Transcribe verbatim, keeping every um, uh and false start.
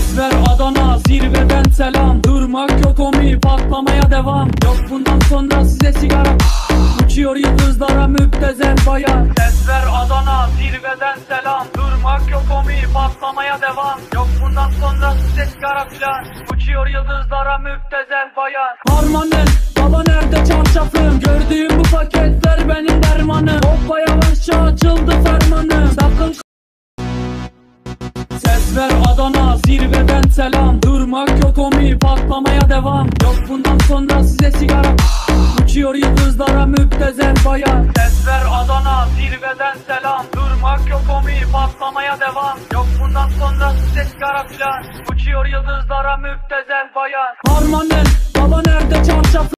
Ses ver Adana, zirveden selam. Durmak yok omi, patlamaya devam. Yok bundan sonra size sigara. Uçuyor yıldızlara müptezel bayan. Ses ver Adana, zirveden selam. Durmak yok omi, patlamaya devam. Yok bundan sonra size sigara filan. Uçuyor yıldızlara müptezel bayan. Harmanın, baba nerede çarşafım? Gördüğüm bu paketler benim dermanım. Hoppa yavaşça açıldı fermanım. Sakın. Ses ver Adana, zirveden selam. Durmak yok omi, patlamaya devam. Yok bundan sonra size sigara. Uçuyor yıldızlara müptezel bayan. Ses ver Adana, zirveden selam. Durmak yok omi, patlamaya devam. Yok bundan sonra size sigara filan. Uçuyor yıldızlara müptezel bayan. Harmanın, baba nerede çarşaf?